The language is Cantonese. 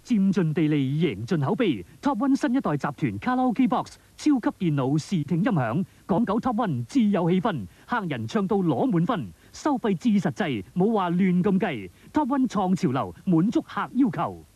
佔盡地利，贏盡口碑。Top One 新一代集團卡拉 OK Box 超級電腦視聽音響，講究 Top One 自有氣氛，客人唱到攞滿分，收費至實際，冇話亂咁計。Top One 創潮流，滿足客要求。